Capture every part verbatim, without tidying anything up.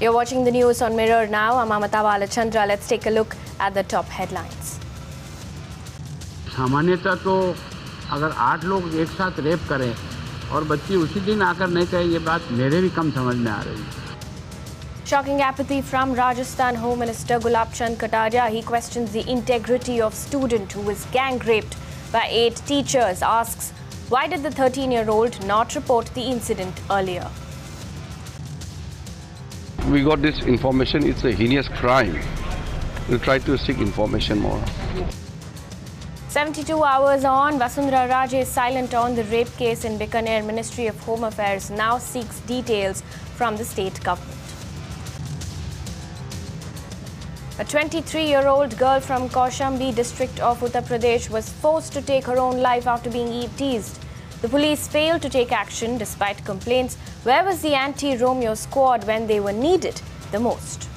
You're watching the news on Mirror now. I'm Amata Balachandra. Let's take a look at the top headlines. सामान्यतः तो अगर आठ लोग एक साथ रेप करें और बच्ची उसी दिन आकर नहीं कहे, ये बात मेरे भी कम समझ में आ रही है. Shocking apathy from Rajasthan Home Minister Gulaab Kataria. He questions the integrity of student who was gang raped by eight teachers. Asks, why did the thirteen-year-old not report the incident earlier? We got this information. It's a heinous crime. We'll try to seek information more. seventy-two hours on, Vasundhara Raje is silent on the rape case in Bikaner. Ministry of Home Affairs now seeks details from the state government. A twenty-three-year-old girl from Kaushambi district of Uttar Pradesh was forced to take her own life after being teased. The police failed to take action despite complaints. Where was the anti-Romeo squad when they were needed the most?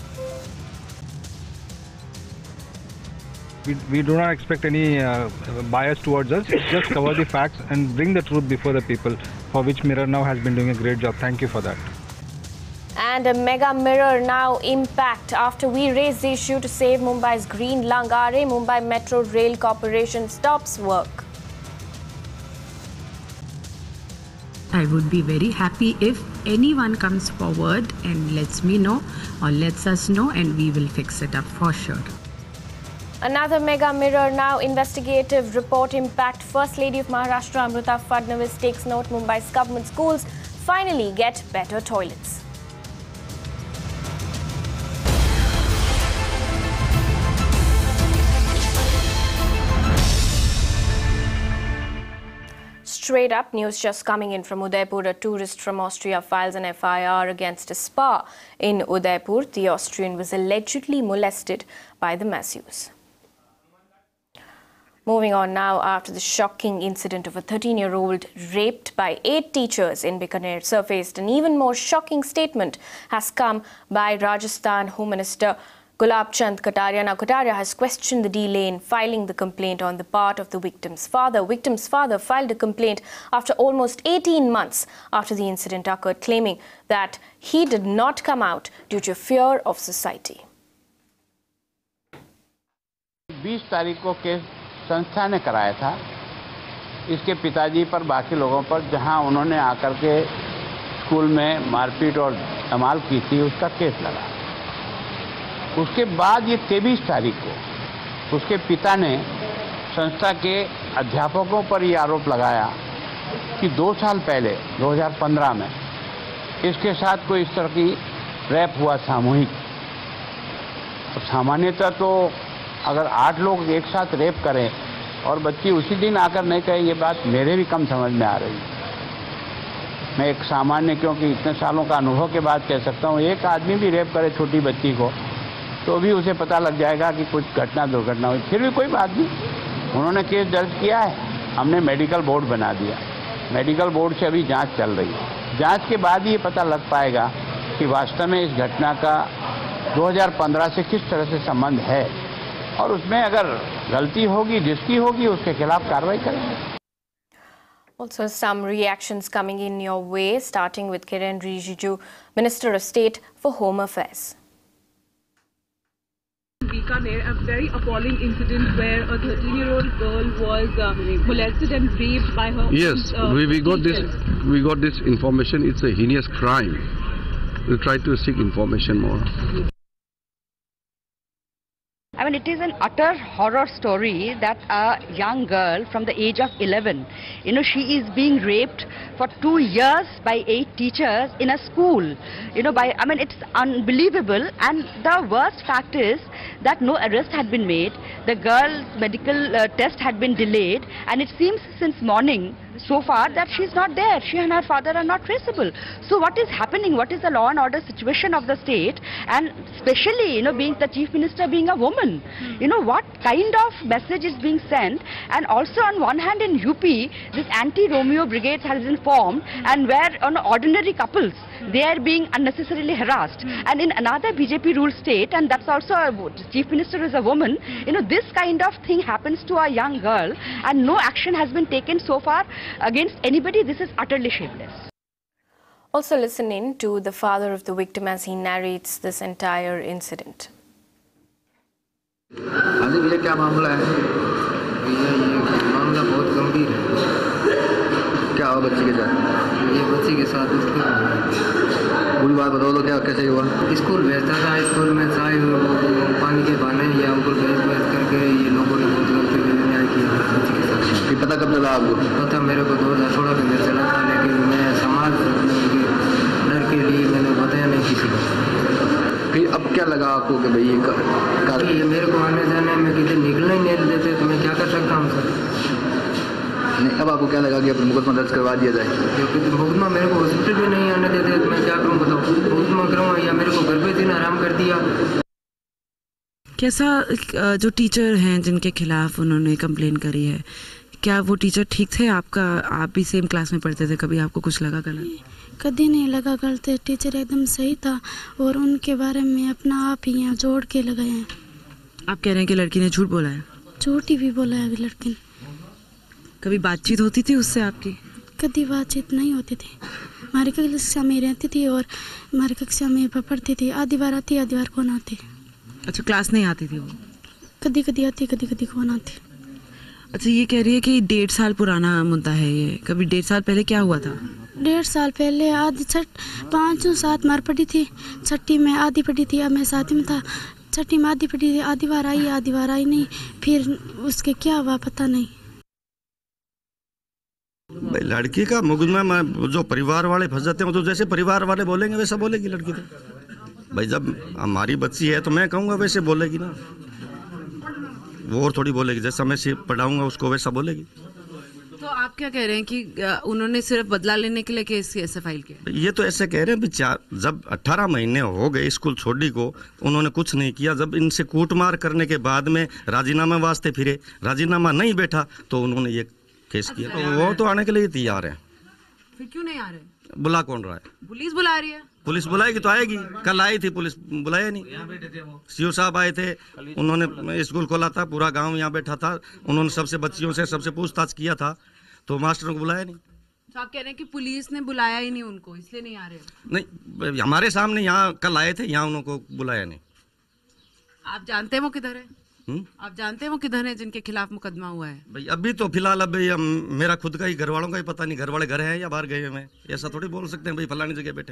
We, we do not expect any uh, bias towards us. Just cover the facts and bring the truth before the people, for which Mirror Now has been doing a great job. Thank you for that. And a mega Mirror Now impact after we raise the issue to save Mumbai's green lung. R A Mumbai Metro Rail Corporation stops work. I would be very happy if anyone comes forward and lets me know or lets us know, and we will fix it up for sure. Another mega Mirror Now investigative report impact. First Lady of Maharashtra Amrita Fadnavis takes note. Mumbai's government schools finally get better toilets. Straight up news just coming in from Udaipur. A tourist from Austria files an F I R against a spa in Udaipur. The Austrian was allegedly molested by the masseurs. Moving on now, after the shocking incident of a thirteen-year-old raped by eight teachers in Bikaner surfaced, an even more shocking statement has come by Rajasthan Home Minister Gulaab Kataria. Now, Kataria has questioned the delay in filing the complaint on the part of the victim's father. Victim's father filed a complaint after almost eighteen months after the incident occurred, claiming that he did not come out due to fear of society. बीस तारीख को case संस्था ने कराया था इसके पिताजी पर, बाकी लोगों पर, जहां उन्होंने आकर के स्कूल में मारपीट और धमाल की थी, उसका केस लगा. उसके बाद ये तेईस तारीख को उसके पिता ने संस्था के अध्यापकों पर ये आरोप लगाया कि दो साल पहले दो हज़ार पंद्रह में इसके साथ कोई इस तरह की रैप हुआ सामूहिक. तो सामान्यतः तो अगर आठ लोग एक साथ रेप करें और बच्ची उसी दिन आकर नहीं कहे, ये बात मेरे भी कम समझ में आ रही है. मैं एक सामान्य, क्योंकि इतने सालों का अनुभव के बाद कह सकता हूँ, एक आदमी भी रेप करे छोटी बच्ची को तो भी उसे पता लग जाएगा कि कुछ घटना दुर्घटना हुई. फिर भी कोई बात नहीं, उन्होंने केस दर्ज किया है, हमने मेडिकल बोर्ड बना दिया. मेडिकल बोर्ड से अभी जांच चल रही है. जांच के बाद ही ये पता लग पाएगा कि वास्तव में इस घटना का दो हज़ार पंद्रह से किस तरह से संबंध है, और उसमें अगर गलती होगी, जिसकी होगी, उसके खिलाफ कार्रवाई करेंगे. Also, some reactions coming in your way, starting with Kiren Rijiju, Minister of State for Home Affairs. Bikaner, a very appalling incident where a thirteen-year-old girl was uh, molested and raped by her. Yes, uh, we, we got this. teachers. We got this information. It's a heinous crime. We'll try to seek information more. I mean, it is an utter horror story that a young girl from the age of eleven, you know, she is being raped for two years by eight teachers in a school. You know, by, I mean, it's unbelievable. And the worst fact is that no arrest had been made. The girl's medical uh, test had been delayed. And it seems since morning so far that she's not there. She and her father are not traceable. So what is happening? What is the law and order situation of the state? And especially, you know, being the chief minister being a woman, you know, what kind of message is being sent? And also on one hand in U P, this anti-Romeo brigades has been formed, and where on ordinary couples, they are being unnecessarily harassed. And in another B J P ruled state, and that's also a chief minister is a woman, you know, this kind of thing happens to a young girl, and no action has been taken so far against anybody. This is utterly shameless. Also listen in to the father of the victim as he narrates this entire incident. हाँ जी भैया, क्या मामला है? भैया ये मामला बहुत गंभीर है। क्या हुआ बच्ची के साथ? ये बच्ची के साथ उसके पूरी बात बताओ तो क्या कैसे हुआ? स्कूल भेजता था, स्कूल में चाय पानी के बहाने या उनको भेज भेज करके ये लोगों ने बहुत गलती से न्याय किया बच्ची के साथ। ये पता कब चला आपको? पता मेरे को दो हज़ार सोलह के अंदर चला था, लेकिन मैं समाज डर के लिए मैंने बताया नहीं किसी को। फिर अब क्या लगा आपको कि भाई ये ये मेरे को आने जाने में किसी निकलने ही नहीं देते, तो मैं क्या कर सकता हूँ सर? नहीं, अब आपको क्या लगा कि अब मुकदमा दर्ज करवा दिया जाए? क्योंकि मुकदमा मेरे को हॉस्पिटल भी नहीं आने देते, तो मैं क्या करूँ बताओ? मुकदमा करूँ या मेरे को घर पे दिन आराम कर दिया। कैसा जो टीचर हैं जिनके खिलाफ उन्होंने कंप्लेन करी है, क्या वो टीचर ठीक थे? आपका आप भी सेम क्लास में पढ़ते थे, कभी आपको कुछ लगा गलत? कभी नहीं लगा गलत, टीचर एकदम सही था और उनके बारे में अपना आप ही यहाँ जोड़ के लगाए हैं। आप कह रहे हैं कि लड़की ने झूठ बोला है? झूठ ही भी बोला है अभी लड़की ने। कभी बातचीत होती थी उससे आपकी? कभी बातचीत नहीं होती थी। हमारी कक्षा में रहती थी और हमारी कक्षा में पढ़ती थी। आधी बार आती, आधी बार कौन आती। अच्छा, क्लास नहीं आती थी वो? कभी कभी आती, कभी कभी कौन आती। अच्छा, ये कह रही है कि डेढ़ साल पुराना मुद्दा है ये। कभी डेढ़ साल पहले क्या हुआ था? डेढ़ साल पहले आधी छठ पाँचों सात मार पड़ी थी, छठी में आधी पड़ी थी, अब मैं साथ में था। छठी में आधी पड़ी थी, आधी बार आई, आधी बार आई नहीं, फिर उसके क्या हुआ पता नहीं। भाई लड़की का मुकदमा में जो परिवार वाले फंस जाते हैं, तो जैसे परिवार वाले बोलेंगे वैसा बोलेगी लड़की। तो भाई जब हमारी बच्ची है तो मैं कहूँगा वैसे बोलेगी ना, वो और थोड़ी बोलेगी। जैसा मैं सिर्फ पढ़ाऊँगा उसको वैसा बोलेगी। तो आप क्या कह रहे हैं कि उन्होंने सिर्फ बदला लेने के लिए केस ऐसे फाइल किया? ये तो ऐसे कह रहे हैं चार जब अट्ठारह महीने हो गए स्कूल छोड़ी को, उन्होंने कुछ नहीं किया। जब इनसे कूटमार करने के बाद में राजीनामा वास्ते फिरे, राजीनामा नहीं बैठा तो उन्होंने ये केस किया। तो वो तो आने के लिए तैयार है। फिर क्यों नहीं आ रहे? बुला कौन रहा है? पुलिस बुला रही है। पुलिस बुलाएगी तो आएगी। कल आई थी पुलिस, बुलाया नहीं। सीओ साहब आए थे, उन्होंने स्कूल खोला था, पूरा गांव यहाँ बैठा था, उन्होंने सबसे बच्चियों से सबसे पूछताछ किया था, तो मास्टरों को बुलाया नहीं। तो आप कह रहे हैं कि पुलिस ने बुलाया ही नहीं उनको, इसलिए नहीं आ रहे? नहीं, हमारे सामने यहाँ कल आए थे, यहाँ उनको बुलाया नहीं। आप जानते हैं वो किधर है? हुँ? आप जानते हैं वो किधर है जिनके खिलाफ मुकदमा हुआ है? भाई अभी तो फिलहाल अभी मेरा खुद का ही, घर वालों का ही पता नहीं, घर वाले घर हैं या बाहर गए हैं। ऐसा थोड़ी बोल सकते हैं भाई फलानी जगह बैठे।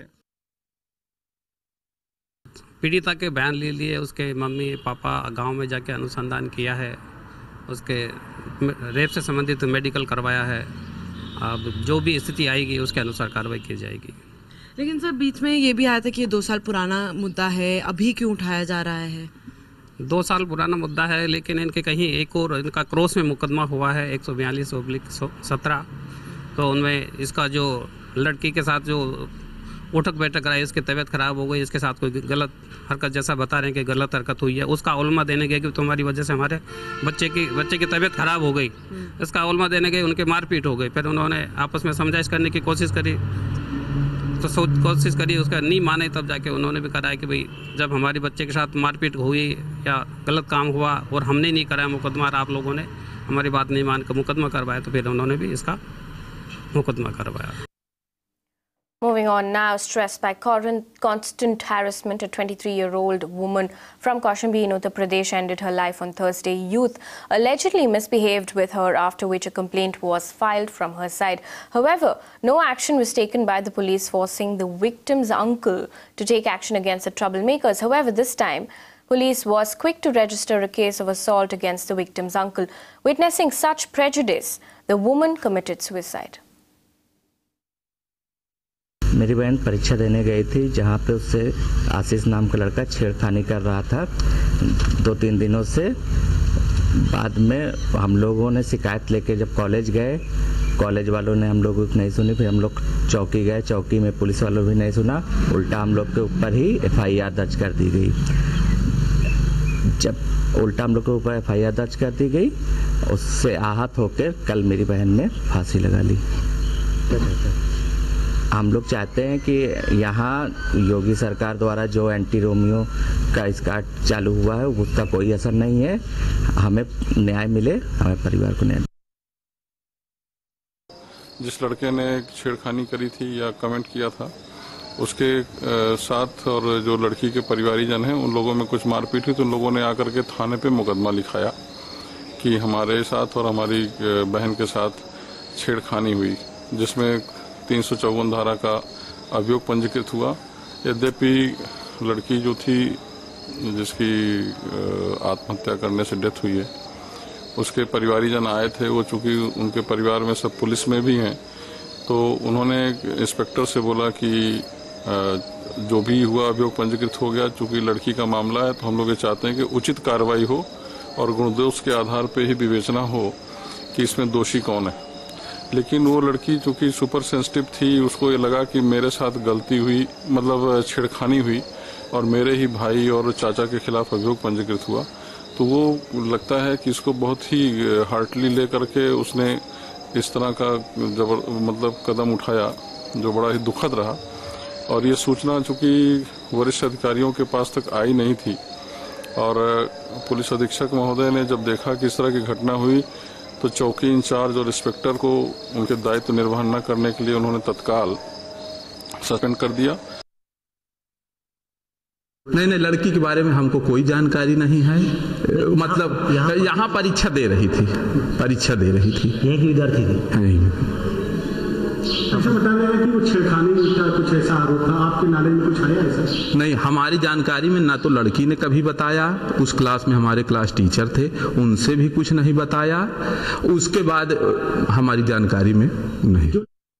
पीड़िता के बयान ले लिए, उसके मम्मी पापा गांव में जाके अनुसंधान किया है, उसके रेप से संबंधित मेडिकल करवाया है। अब जो भी स्थिति आएगी उसके अनुसार कार्रवाई की जाएगी। लेकिन सर बीच में ये भी आया था कि ये दो साल पुराना मुद्दा है, अभी क्यों उठाया जा रहा है? दो साल पुराना मुद्दा है, लेकिन इनके कहीं एक और इनका क्रॉस में मुकदमा हुआ है एक सौ बयालीस ओब्लिक सत्रह। तो उनमें इसका जो लड़की के साथ जो उठक बैठक कराई, इसकी तबीयत खराब हो गई, इसके साथ कोई गलत हरकत, जैसा बता रहे हैं कि गलत हरकत हुई है, उसका उल्मा देने गए कि तुम्हारी वजह से हमारे बच्चे की बच्चे की तबीयत खराब हो गई। इसका उल्मा देने गए, उनके मारपीट हो गई। फिर उन्होंने आपस में समझाइश करने की कोशिश करी, तो सोच कोशिश करी, उसका नहीं माने, तब जाके उन्होंने भी कराया कि भाई जब हमारी बच्चे के साथ मारपीट हुई या गलत काम हुआ और हमने नहीं कराया मुकदमा और आप लोगों ने हमारी बात नहीं मान कर मुकदमा करवाया, तो फिर उन्होंने भी इसका मुकदमा करवाया। Moving on now, stressed by constant harassment, a twenty-three-year-old woman from Kaushambi in Uttar Pradesh ended her life on Thursday. Youth allegedly misbehaved with her, after which a complaint was filed from her side. However, no action was taken by the police, forcing the victim's uncle to take action against the troublemakers. However, this time, police was quick to register a case of assault against the victim's uncle. Witnessing such prejudice, the woman committed suicide. मेरी बहन परीक्षा देने गई थी, जहाँ पे उससे आशीष नाम का लड़का छेड़खानी कर रहा था दो तीन दिनों से। बाद में हम लोगों ने शिकायत लेके जब कॉलेज गए, कॉलेज वालों ने हम लोगों की नहीं सुनी। फिर हम लोग चौकी गए, चौकी में पुलिस वालों भी नहीं सुना, उल्टा हम लोग के ऊपर ही एफ आई आर दर्ज कर दी गई। जब उल्टा हम लोग के ऊपर एफ आई आर दर्ज कर दी गई, उससे आहत होकर कल मेरी बहन ने फांसी लगा ली। हम लोग चाहते हैं कि यहाँ योगी सरकार द्वारा जो एंटी रोमियो का इसका चालू हुआ है उसका कोई असर नहीं है, हमें न्याय मिले, हमें परिवार को न्याय। जिस लड़के ने छेड़खानी करी थी या कमेंट किया था, उसके साथ और जो लड़की के परिवारीजन हैं उन लोगों में कुछ मारपीट हुई, तो उन लोगों ने आकर के थाने पे मुकदमा लिखाया कि हमारे साथ और हमारी बहन के साथ छेड़खानी हुई, जिसमें तीन सौ चौवन धारा का अभियोग पंजीकृत हुआ। यद्यपि लड़की जो थी जिसकी आत्महत्या करने से डेथ हुई है, उसके परिवारीजन आए थे, वो चूँकि उनके परिवार में सब पुलिस में भी हैं, तो उन्होंने इंस्पेक्टर से बोला कि जो भी हुआ अभियोग पंजीकृत हो गया, चूँकि लड़की का मामला है तो हम लोग ये चाहते हैं कि उचित कार्रवाई हो और गुणदोष के आधार पे ही विवेचना हो कि इसमें दोषी कौन है। लेकिन वो लड़की चूँकि सुपर सेंसिटिव थी, उसको ये लगा कि मेरे साथ गलती हुई, मतलब छेड़खानी हुई और मेरे ही भाई और चाचा के खिलाफ अभियोग पंजीकृत हुआ, तो वो लगता है कि इसको बहुत ही हार्टली ले करके उसने इस तरह का जबर मतलब कदम उठाया, जो बड़ा ही दुखद रहा। और ये सूचना चूँकि वरिष्ठ अधिकारियों के पास तक आई नहीं थी और पुलिस अधीक्षक महोदय ने जब देखा कि इस तरह की घटना हुई तो चौकी इंचार्ज और इंस्पेक्टर को उनके दायित्व निर्वहन न करने के लिए उन्होंने तत्काल सस्पेंड कर दिया। नहीं नहीं, लड़की के बारे में हमको कोई जानकारी नहीं है। मतलब यहाँ परीक्षा दे रही थी, परीक्षा दे रही थी, एक विद्यार्थी थी। ऐसा बता रहे हैं कि वो छेड़खानी का कुछ ऐसा आरोप था, आपके नाले में कुछ आया ऐसा? नहीं, हमारी जानकारी में ना तो लड़की ने कभी बताया, उस क्लास में हमारे क्लास टीचर थे, उनसे भी कुछ नहीं बताया, उसके बाद हमारी जानकारी में नहीं।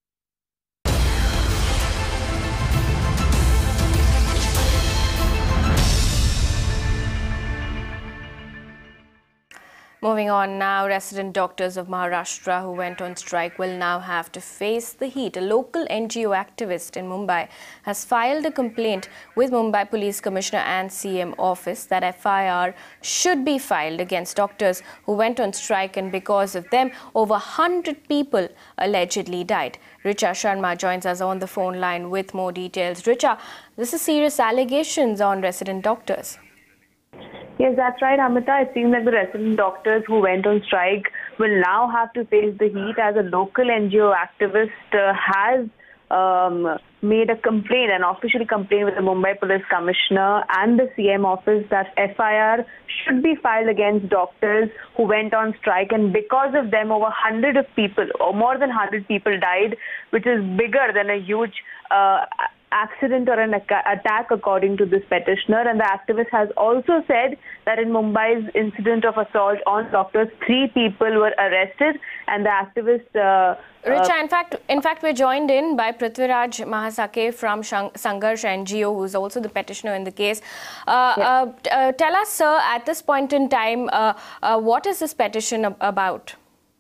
Moving on now, resident doctors of Maharashtra who went on strike will now have to face the heat. A local N G O activist in Mumbai has filed a complaint with Mumbai Police Commissioner and C M office that F I R should be filed against doctors who went on strike, and because of them, over one hundred people allegedly died. Richa Sharma joins us on the phone line with more details. Richa, this is serious allegations on resident doctors. Yes, that's right, Amita. It seems like the resident doctors who went on strike will now have to face the heat, as a local N G O activist uh, has um, made a complaint, an official complaint with the Mumbai Police Commissioner and the C M office that F I R should be filed against doctors who went on strike, and because of them over one hundred of people, or more than one hundred people died, which is bigger than a huge uh, accident or an attack according to this petitioner. And the activist has also said that in Mumbai's incident of assault on doctors, three people were arrested, and the activist uh, Richa, uh, in fact, in fact, we're joined in by Prithviraj Mahasake from Sangharsh N G O, who's also the petitioner in the case. Uh, yeah. uh, uh, tell us, sir, at this point in time, uh, uh, what is this petition ab about?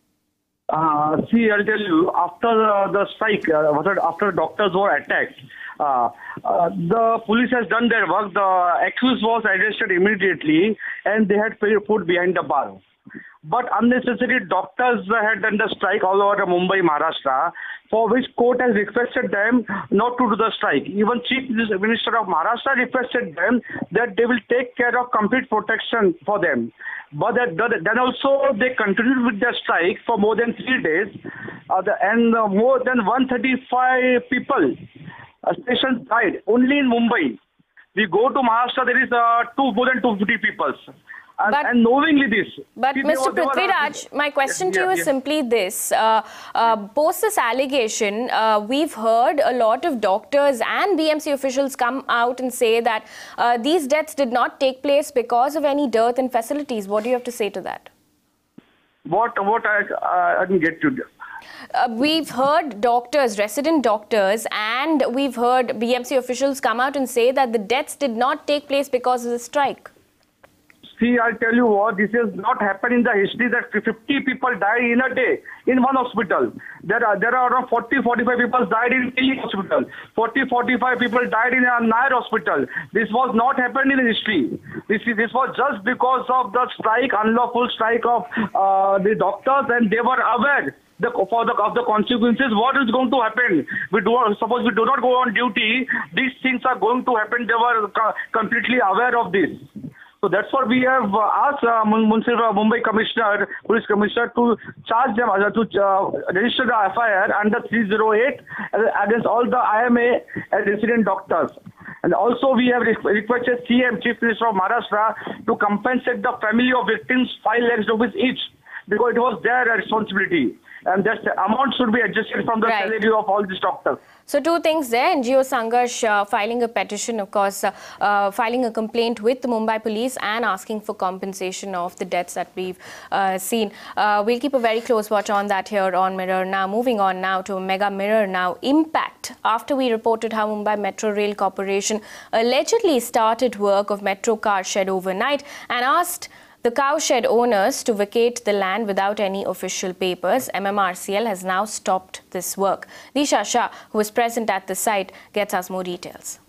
Uh, see, I'll tell you, after uh, the strike, uh, after doctors were attacked, uh, uh, the police has done their work. The accused was arrested immediately and they had put behind the bar. But unnecessary doctors had done the strike all over Mumbai, Maharashtra, for which court has requested them not to do the strike. Even Chief Minister of Maharashtra requested them that they will take care of complete protection for them. But that, then also they continued with their strike for more than three days, uh, the, and uh, more than one hundred thirty-five people, uh, patients died only in Mumbai. We go to Maharashtra, there is uh, two, more than two hundred fifty people. And, but, and knowingly this. But See, Mister Were, Prithviraj, my question yeah, to you is yeah. simply this. Uh, uh, post this allegation, uh, we've heard a lot of doctors and B M C officials come out and say that uh, these deaths did not take place because of any dearth in facilities. What do you have to say to that? What, what I, uh, I didn't get to. Uh, we've heard doctors, resident doctors, and we've heard B M C officials come out and say that the deaths did not take place because of the strike. See, I'll tell you what, this has not happened in the history that fifty people died in a day in one hospital. There are there are around forty to forty-five people died in Delhi hospital. forty to forty-five people died in a Nair hospital. This was not happened in history. This is, this was just because of the strike, unlawful strike of uh, the doctors, and they were aware the, for the, of the consequences, what is going to happen. We do suppose we do not go on duty, these things are going to happen. They were co completely aware of this. So that's what we have uh, asked uh, Municipal Mumbai Commissioner, Police Commissioner, to charge them, uh, to uh, register the F I R under three oh eight against all the I M A and resident doctors. And also we have requested C M, Chief Minister of Maharashtra, to compensate the family of victims five lakhs rupees each, because it was their responsibility. And that amount should be adjusted from the right. salary of all these doctors. So two things there. N G O Sangarsh uh, filing a petition, of course, uh, uh, filing a complaint with the Mumbai police and asking for compensation of the deaths that we've uh, seen. Uh, we'll keep a very close watch on that here on Mirror Now. Moving on now to Mega Mirror Now. Impact. After we reported how Mumbai Metro Rail Corporation allegedly started work of metro car shed overnight and asked the cowshed owners to vacate the land without any official papers, M M R C L has now stopped this work. Disha Shah, who was present at the site, gets us more details.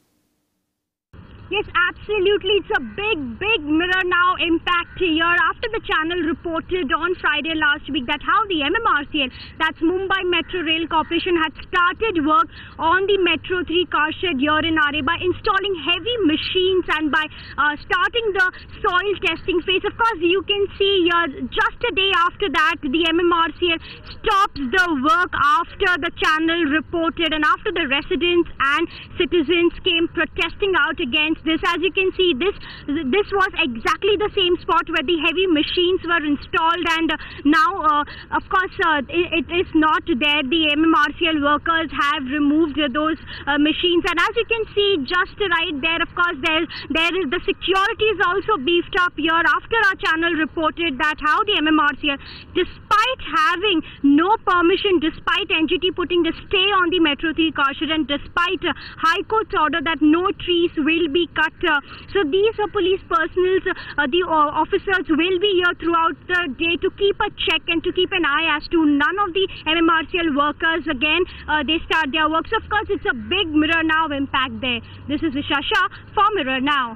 Yes, absolutely. It's a big, big Mirror Now impact here after the channel reported on Friday last week that how the M M R C L, that's Mumbai Metro Rail Corporation, had started work on the Metro three car shed here in R A by installing heavy machines and by uh, starting the soil testing phase. Of course, you can see here just a day after that, the M M R C L stops the work after the channel reported and after the residents and citizens came protesting out against this. As you can see, this this was exactly the same spot where the heavy machines were installed, and uh, now uh, of course uh, it, it is not there. The M M R C L workers have removed uh, those uh, machines, and as you can see just right there, of course there there is the security is also beefed up here after our channel reported that how the M M R C L, despite having no permission, despite N G T putting the stay on the Metro three car shed, and despite uh, High Court's order that no trees will be cut. Uh, so these uh, police personnel, uh, the uh, officers will be here throughout the day to keep a check and to keep an eye as to none of the M M R C L workers again uh, they start their work. So of course it's a big Mirror Now impact there. This is Disha Shah for Mirror Now.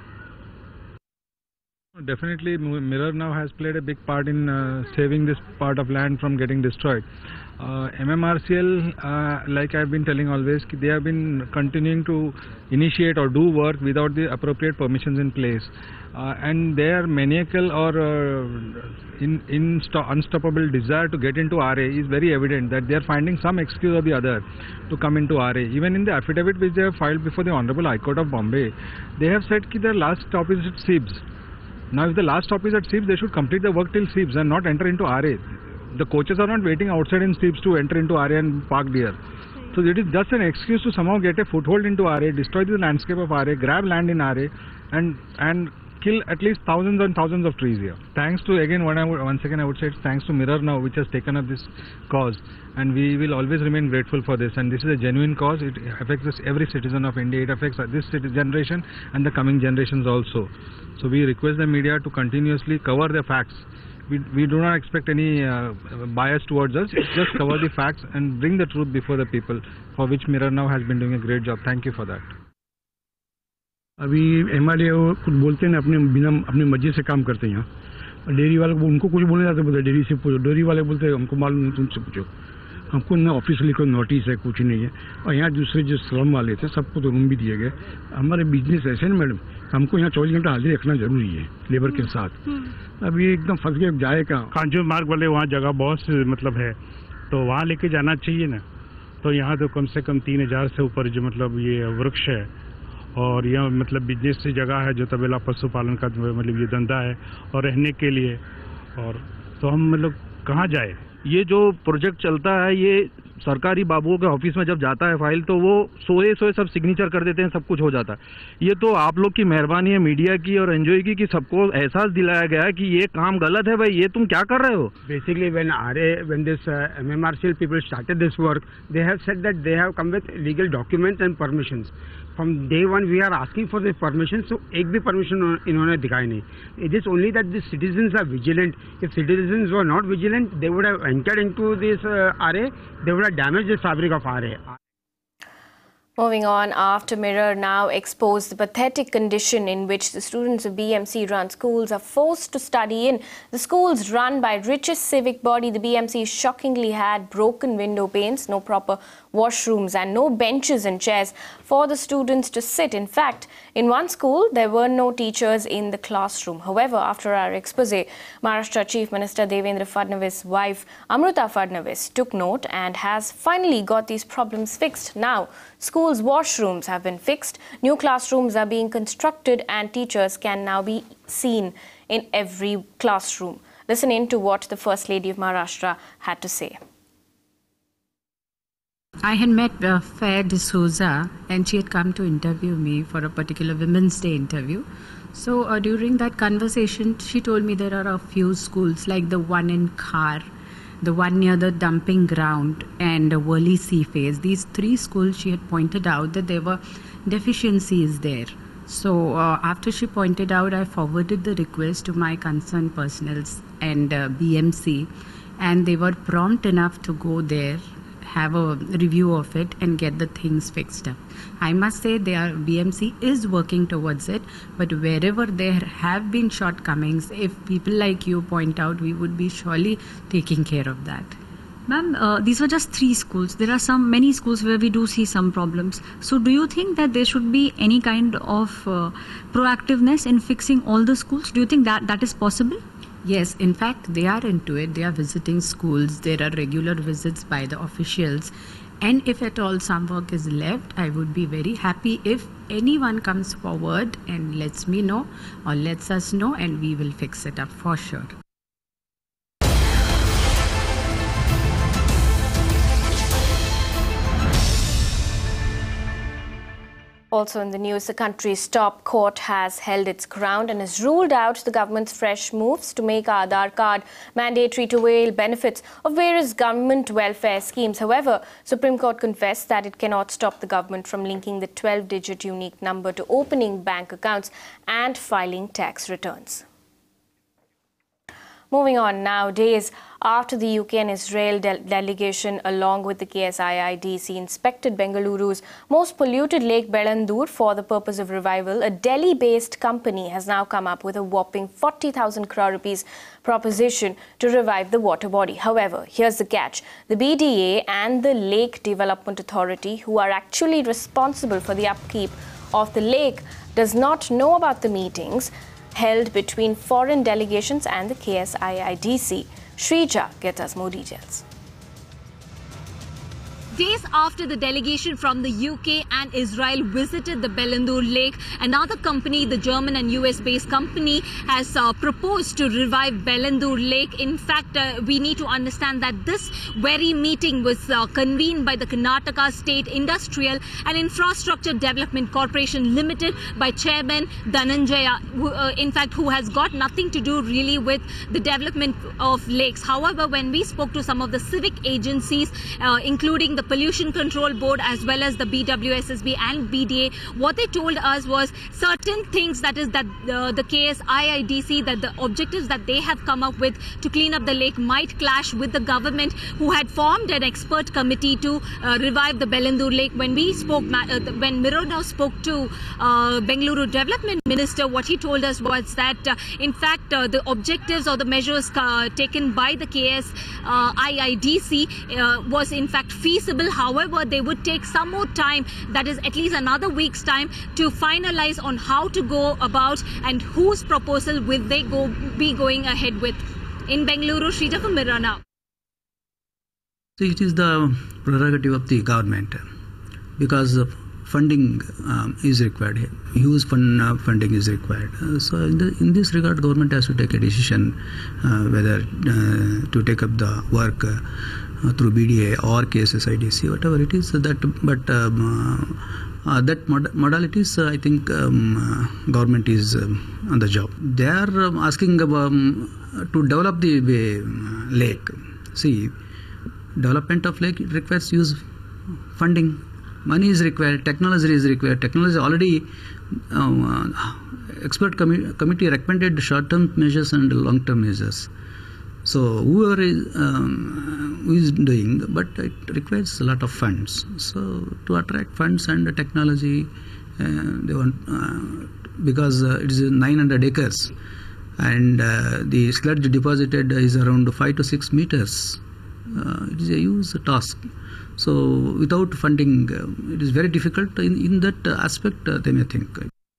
Definitely Mirror Now has played a big part in uh, saving this part of land from getting destroyed. Uh, M M R C L, uh, like I've been telling always, they have been continuing to initiate or do work without the appropriate permissions in place. Uh, and their maniacal or uh, in, in unstoppable desire to get into R A is very evident, that they are finding some excuse or the other to come into R A. Even in the affidavit which they have filed before the Honorable High Court of Bombay, they have said that their last stop is at C I B S. Now if the last stop is at C I B S, they should complete the work till C I B S and not enter into R A. The coaches are not waiting outside in C I B S to enter into R A and park there. So it is just an excuse to somehow get a foothold into R A, destroy the landscape of R A, grab land in R A, and and kill at least thousands and thousands of trees here. Thanks to, again, one I would, once again I would say, it's thanks to Mirror Now, which has taken up this cause, and we will always remain grateful for this. And this is a genuine cause. It affects us, every citizen of India. It affects this generation and the coming generations also. So we request the media to continuously cover the facts. We, we do not expect any uh, bias towards us. Just cover the facts and bring the truth before the people, for which Mirror Now has been doing a great job. Thank you for that. अभी MLA कुछ बोलते हैं अपने बिना अपनी मर्जी से काम करते हैं यहाँ डेयरी वाले उनको कुछ बोलने जाते बोलते डेयरी से पूछो डेयरी वाले बोलते हमको मालूम नहीं तुमसे पूछो हमको ना ऑफिशियली कोई नोटिस है कुछ नहीं है और यहाँ दूसरे जो स्लम वाले थे सबको तो रूम भी दिए गए हमारे बिजनेस ऐसे ना मैडम हमको यहाँ चौबीस घंटा हाजिर रखना जरूरी है लेबर के साथ अभी एकदम फंस गए जाए का कांजूर मार्ग वाले वहाँ जगह बहुत मतलब है तो वहाँ लेके जाना चाहिए ना तो यहाँ तो कम से कम तीन हजार से ऊपर जो मतलब ये वृक्ष है और यह मतलब बिजनेस की जगह है जो तबेला पशुपालन का मतलब ये धंधा है और रहने के लिए और तो हम मतलब कहाँ जाए ये जो प्रोजेक्ट चलता है ये सरकारी बाबुओं के ऑफिस में जब जाता है फाइल तो वो सोए सोए सब सिग्नेचर कर देते हैं सब कुछ हो जाता है ये तो आप लोग की मेहरबानी है मीडिया की और एनजीओ की कि सबको एहसास दिलाया गया है कि ये काम गलत है भाई ये तुम क्या कर रहे हो basically when RA when this MMRCL people started this work they have said that they have come with legal documents and permissions From day one, we are asking for this permission. So, एक भी permission इन्होंने दिखाई नहीं. It is only that the citizens are vigilant. If citizens were not vigilant, they would have entered into this uh, R A. They would have damaged the fabric of R A. Moving on, after Mirror Now exposed the pathetic condition in which the students of B M C-run schools are forced to study in. The schools run by richest civic body, the B M C shockingly had broken window panes, no proper washrooms and no benches and chairs for the students to sit. In fact, in one school, there were no teachers in the classroom. However, after our expose, Maharashtra Chief Minister Devendra Fadnavis' wife, Amruta Fadnavis, took note and has finally got these problems fixed. Now, schools' washrooms have been fixed, new classrooms are being constructed, and teachers can now be seen in every classroom. Listen in to what the First Lady of Maharashtra had to say. I had met uh, Fair D'Souza, and she had come to interview me for a particular Women's Day interview. So uh, during that conversation, she told me there are a few schools like the one in Khar, the one near the dumping ground, and uh, Worli Sea Phase. These three schools, she had pointed out that there were deficiencies there. So uh, after she pointed out, I forwarded the request to my concerned personnels and uh, B M C, and they were prompt enough to go there, have a review of it, and get the things fixed up. I must say their B M C is working towards it, but wherever there have been shortcomings, if people like you point out, we would be surely taking care of that. Ma'am, uh, these were just three schools. There are some many schools where we do see some problems. So do you think that there should be any kind of uh, proactiveness in fixing all the schools? Do you think that that is possible? Yes, in fact, they are into it. They are visiting schools. There are regular visits by the officials. And if at all some work is left, I would be very happy if anyone comes forward and lets me know or lets us know, and we will fix it up for sure. Also in the news, the country's top court has held its ground and has ruled out the government's fresh moves to make Aadhaar card mandatory to avail benefits of various government welfare schemes. However, Supreme Court confessed that it cannot stop the government from linking the twelve digit unique number to opening bank accounts and filing tax returns. Moving on now, days after the U K and Israel de delegation along with the K S I I D C inspected Bengaluru's most polluted lake Belandur for the purpose of revival, a Delhi-based company has now come up with a whopping forty thousand crore rupees proposition to revive the water body. However, here's the catch. The B D A and the Lake Development Authority, who are actually responsible for the upkeep of the lake, does not know about the meetings held between foreign delegations and the K S I I D C. Shrija gets us more details. Days after the delegation from the U K and Israel visited the Belandur Lake, another company, the German and U S-based company, has uh, proposed to revive Belandur Lake. In fact, uh, we need to understand that this very meeting was uh, convened by the Karnataka State Industrial and Infrastructure Development Corporation Limited by Chairman Dhananjaya, who, uh, in fact, who has got nothing to do really with the development of lakes. However, when we spoke to some of the civic agencies, uh, including the Pollution Control Board as well as the B W S S B and B D A, what they told us was certain things, that is that uh, the K S I I D C, that the objectives that they have come up with to clean up the lake might clash with the government, who had formed an expert committee to uh, revive the Belandur Lake. When we spoke, uh, when Mirror now spoke to uh, Bengaluru Development Minister, what he told us was that uh, in fact uh, the objectives or the measures uh, taken by the K S I I D C uh, was in fact feasible. However, they would take some more time, that is at least another week's time, to finalize on how to go about and whose proposal will they go be going ahead with. In Bengaluru, Shrija for Mirror now. So it is the prerogative of the government, because funding um, is required here. Huge fund, uh, funding is required. Uh, so in, the, in this regard, government has to take a decision uh, whether uh, to take up the work uh, Uh, through B D A or K S I D C, whatever it is. So that, but um, uh, uh, that mod modalities, uh, I think um, uh, government is um, on the job. They are um, asking um, to develop the uh, lake. See, development of lake requires use funding. Money is required. Technology is required. Technology already. Uh, expert commi committee recommended short-term measures and long-term measures. So whoever is, um, who is doing, but it requires a lot of funds. So to attract funds and technology, uh, they want uh, because uh, it is nine hundred acres, and uh, the sludge deposited is around five to six meters. Uh, it is a huge task. So without funding, uh, it is very difficult. In, in that aspect, uh, they may think.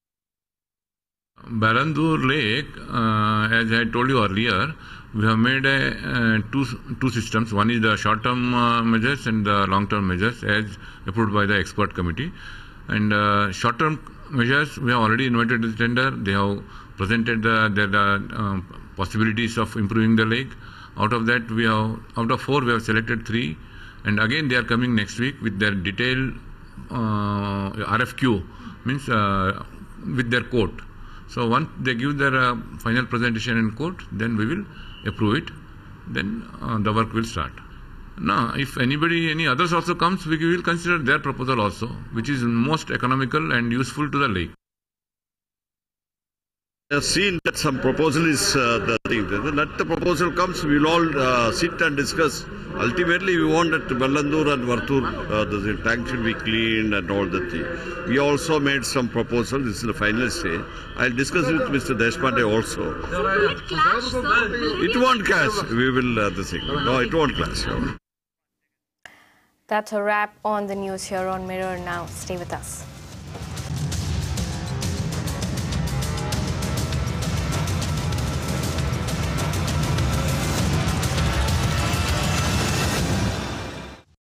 Balandur Lake, uh, as I told you earlier, we have made a, uh, two, two systems. One is the short-term uh, measures and the long-term measures as approved by the expert committee. And uh, short-term measures, we have already invited the tender. They have presented the, the, the uh, possibilities of improving the lake. Out of that, we have, out of four, we have selected three. And again, they are coming next week with their detailed uh, R F Q, means uh, with their quote. So once they give their uh, final presentation in court, then we will approve it. Then uh, the work will start. Now, if anybody, any others also comes, we will consider their proposal also, which is most economical and useful to the lake. I have seen that some proposal is uh, the thing. Let the proposal comes, we will all uh, sit and discuss. Ultimately, we want that Balandur and Vartur, uh, the tank should be cleaned and all that thing. We also made some proposal. This is the final stage. I'll discuss it with Mister Deshpande also. Will it clash, sir? Will It won't clash. We will uh, the thing. No, it won't clash. That's a wrap on the news here on Mirror Now. Stay with us.